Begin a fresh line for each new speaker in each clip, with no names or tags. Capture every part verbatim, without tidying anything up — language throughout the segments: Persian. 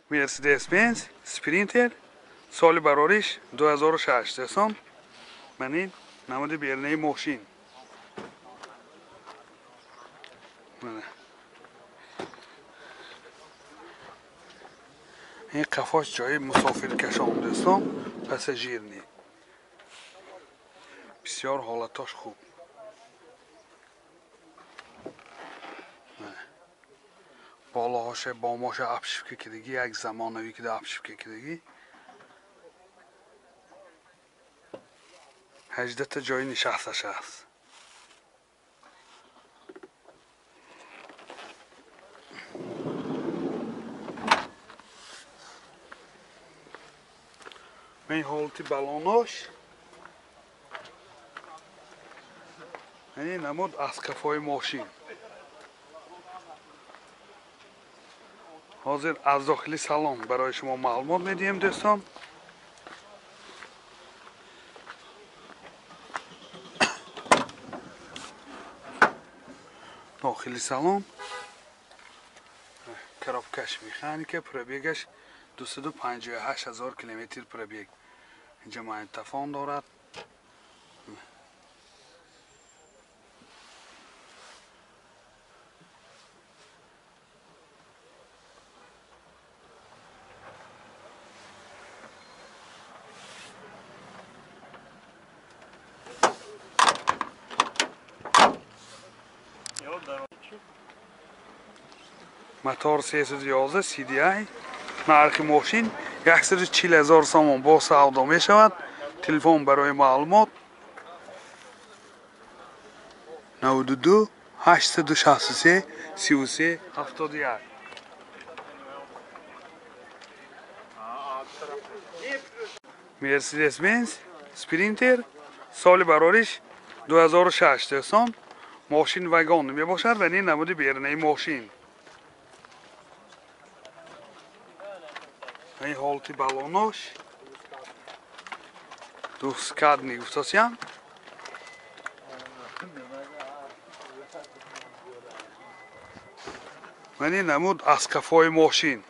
Mercedes Benz Sprinter سال براریش دو هزار و شش دوستان. من این نمود بیرنه ماشین من این قفاش جای مسافر کشان دوستان. پساژیر نی بسیار حالتاش خوب. بالاهاش باماش ابشیفکه کردگی یک زمانوی که ابشیفکه کردگی هجده تا جای نشستش هست. این حالتی بلاناش این نمود از کفای ماشین. حاضر از داخلی سالن برای شما معلومات میدیم دوستان. داخلی سالن کرابکش مکانیکه پربیگش دویست و پنجاه و هشت هزار کیلومتر پربیگ. اینجا مایتفان دارد. موتور سیصد و یازده سی دی آی. نرخ ماشین صد و چهل هزار سوم با سودا می شود. تلفن برای معلومات نود و دو هشتصد و شصت و سه سی و سه هفتاد و یک. مرسدس بنز سپرینتر سال براریش دو هزار و شش دوستان. ماشین وگان می باشد و این نمود بیرنه ماشین. این حالتی بلاناش دوست کد نیگوستاسیان. و این نمود از کفای ماشین.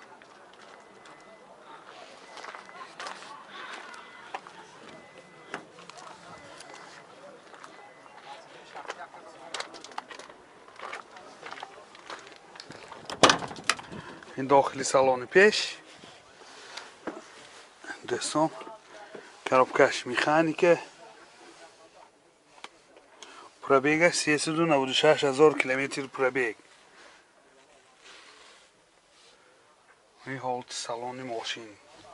این داخلی سالن پیش دوستان. کرابکش مکانیکه پربیگش سیصد و نود و شش هزار کیلومتر پربیگ. این حالت سالن ماشین.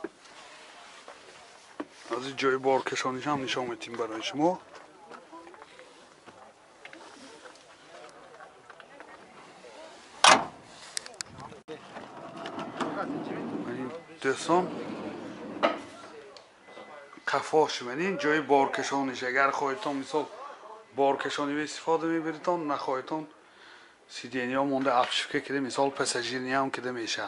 از این جای بارکشانیش هم نشان میدیم برای شما. دوستان قفاش منین جای بارکشانیش. اگر خواهیتان مثال بارکشانی به استفاده میبریتان نخواهیتان سیدینی ها مونده ابشیفکه کده مثال پساژیرنی هم کده میشه.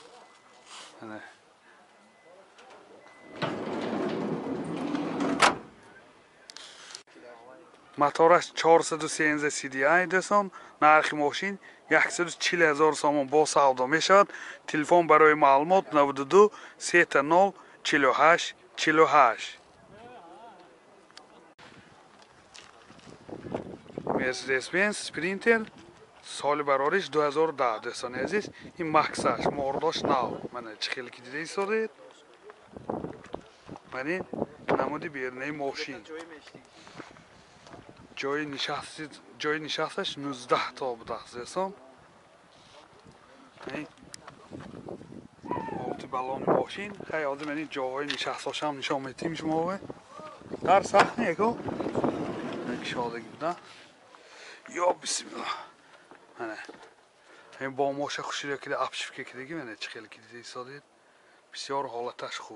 موتورش چهارصد و سیزده سی دی آی دوستان. نرخ ماشین صد و چهل هزار سوم با سودا می شود. تلفن برای معلومات نود و دو سه صفر چهل و هشت چهل و هشت. مرسدس بنز سپرینتر سال براریش دو هزار و ده دوستان عزیز. این مکسش مورداش نو من چخیل که دیده ایستادید. من این نمودی بیرنه ماشین. جای نشست جای نشستش نوزده تا بوده دوستان. این حالت بلان ماشین خیلی آدم این جاهای نشستاش هم نشان میدیم شما. در سخت نیکو یک شادگی بوده. یا بسم الله. منه این با ماشه خوشی که ابشیفکه کردگی منه چه خیلی که دیده ایستادید. بسیار حالتش خوب.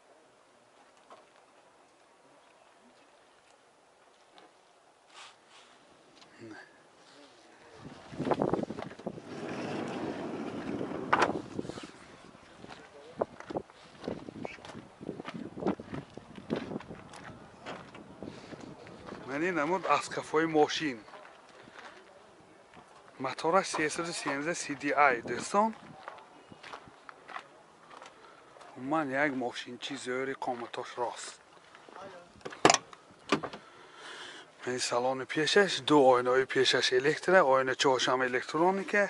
من این نمود از کفای ماشین. موتورش سیصد و سیزده سی دی آی دوستان. من یک ماشین چیزی قامتاش راست. این سالن پیشش دو آینه پیشش الکتره، آینه چهارش هم الکترونیکه.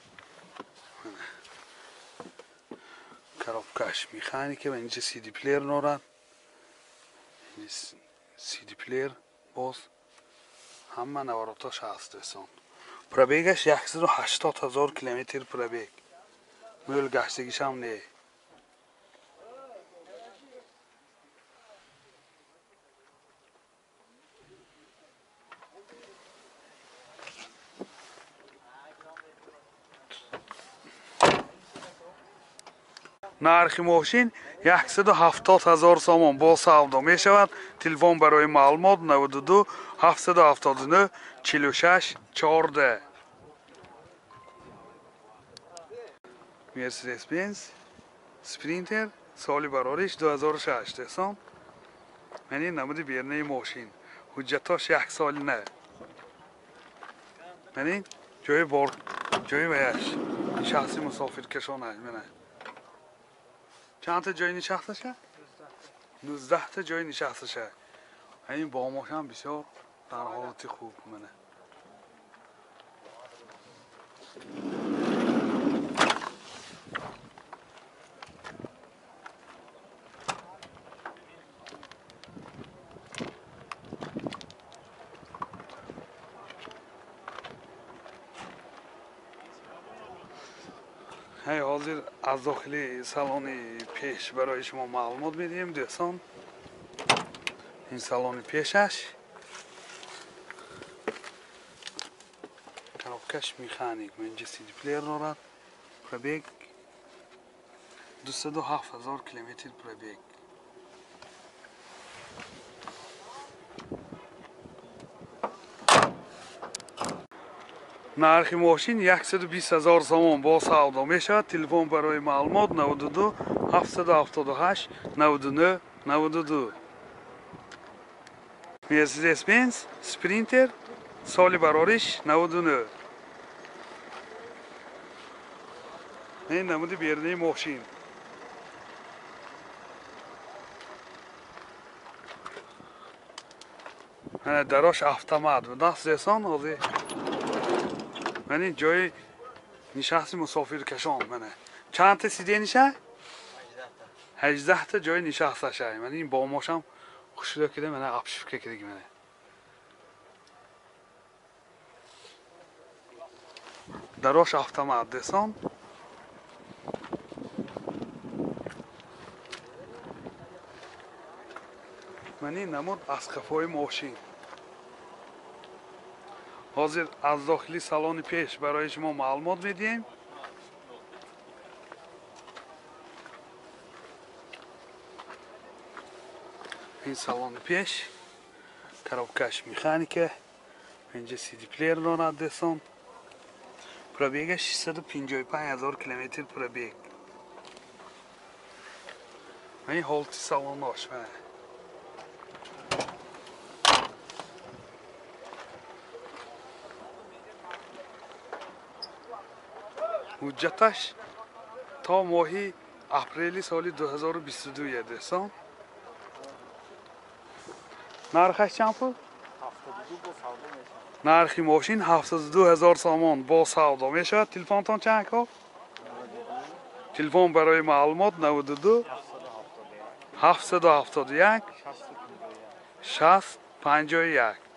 کارابکاش میخانیکه و اینجا سی دی پلیر نورد. اینجا سی دی پلیر باز همه نواراتاش هست دوستان. پرابیگش صد و هشتاد هزار کیلومتر پرابیگ. میل گشتگیش هم نه. نرخ ماشین صد و هفتاد هزار سوم با سودا می شود. تلفن برای معلومات نود و دو هفتصد و هفتاد و نه چهل و شش چهارده. مرسدس بنز سپرینتر سالی براریش دو هزار و شش دوستان. یعنی نمود بیرنه ماشین حجتاش یک سال نه. یعنی جای بار جای بیش شخصی مسافر کشان نه. چند تا جای نشستشه؟ نوزده تا جای نشستشه. این با ماشین بسیار در حالت خوب منه. هی حاضر از داخل سالن پیش برای شما معلومات میدیم دوستان. این سالن پیشش کارابکاش میخانیک و اینجا سی دی پلیر دارد. پرابیگ دویست و هفت هزار کیلومتر پرابیگ. نرخ ماشین صد و بیست هزار سوم با سودا می شود. تلفن برای معلومات نود و دو هفتصد و هفتاد و هشت نود و نه نود و دو. مرسدس بنز سپرینتر سالی براریش نود و نه. این نمود بیرنه ماشین. دراش автомат و دست دستان حاضر. من این جای نشستی مسافر کشان منه. چند تا سیده نشه؟ هجده تا جای نشسته شه. من این با ماشم خوشیده کده منه اپشف که کده منه. دراش автомат دستان. من این نمود از کفای ماشین. حاضر از داخلی سالن پیش برای شما معلومات میدیم. این سالن پیش کارابکاش میخانیکه. اینجا سی دی پلیر دارد دوستان. پرابیگش صد و پنجاه و پنج هزار کیلومتر پرابیگ. این حالت سالن داشت منه. حجتش تا ماهی اپریل سال دو هزار و بیست و دو دوستان. نرخش چند بود؟ نرخی ماشین هفتاد و دو هزار سامان با سودا می شود. تلفنتان چند که؟ تلفن برای معلومات نود و دو هفتصد و هفتاد و یک شصت پنجاه و یک.